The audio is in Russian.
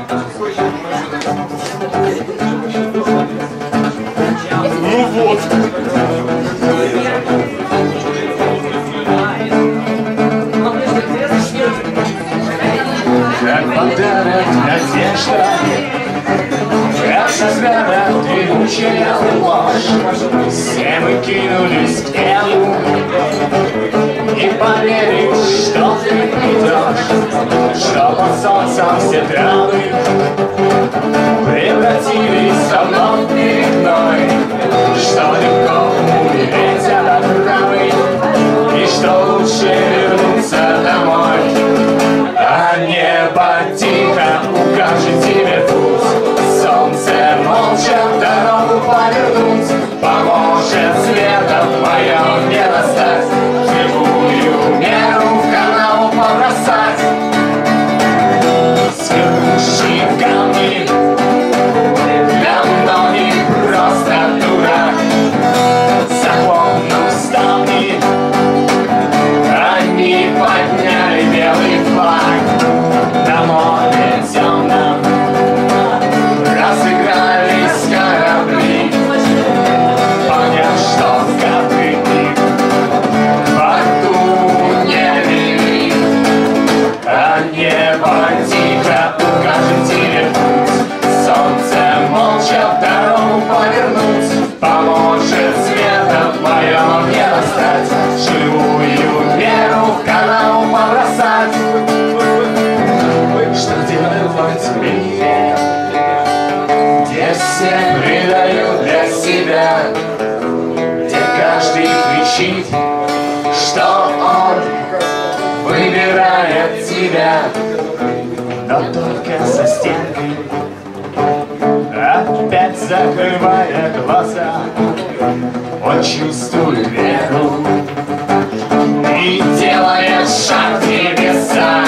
Ну вот. Как подарок надежда, как награда требучая ложь. Все мы кинулись к нему, не поверив, что ты придешь, что под солнцем все травы превратились в мной перед мной, что легко умереть от отравы, и что лучше вернуться домой. А небо тихо укажет тебе путь, солнце молча дорогу повернуть, поможет светом моем не достать, живую меру в канал побросать. Свернувшие камни для многих просто дурак, захлопнув ставни, они подняли белый флаг. На море темном разыгрались корабли, поняв, что капли их в борту не вели. А небо тихо укажет тебе путь, солнце молча в дорогу повернуть, поможет светом моем не достать, живую веру в канал побросать. Что делаю в этом мире, где все предают для себя, где каждый кричит, что он выбирает тебя, но только за стенкой, опять закрывая глаза, он чувствует веру и делает шаг в небеса.